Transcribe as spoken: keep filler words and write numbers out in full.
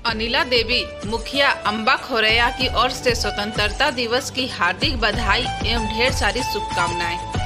अनिला देवी मुखिया अम्बा खोरैया की ओर से स्वतंत्रता दिवस की हार्दिक बधाई एवं ढेर सारी शुभकामनाएं।